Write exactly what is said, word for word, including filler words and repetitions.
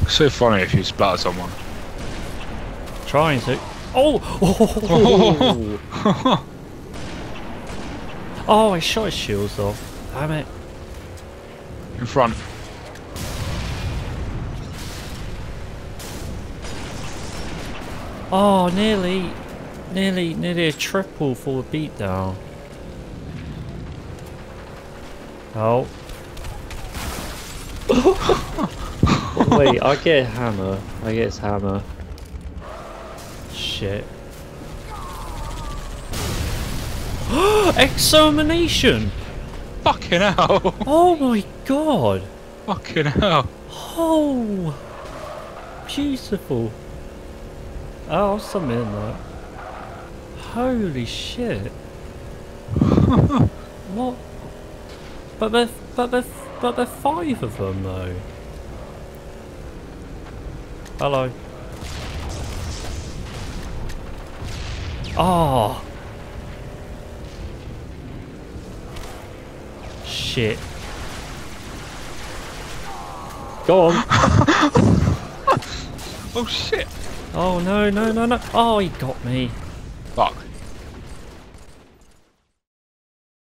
So funny if you splatter someone. Trying to. Oh! Oh! Oh, I shot his shields off. Damn it. In front. Oh, nearly. Nearly, nearly a triple for a beatdown. Oh. Wait, I get a hammer. I get his hammer. Shit. Extermination! Fucking hell! Oh my god! Fucking hell! Oh! Beautiful. Oh, I'll submit that. Holy shit! What? But there, but there, but there are five of them though. Hello. Oh. Shit. Go on. Oh shit! Oh no no no no! Oh, he got me. Fuck.